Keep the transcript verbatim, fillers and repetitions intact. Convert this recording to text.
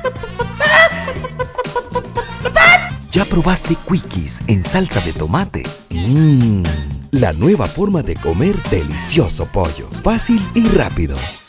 ¿Ya probaste Quickies en salsa de tomate? Mmm, la nueva forma de comer delicioso pollo, fácil y rápido.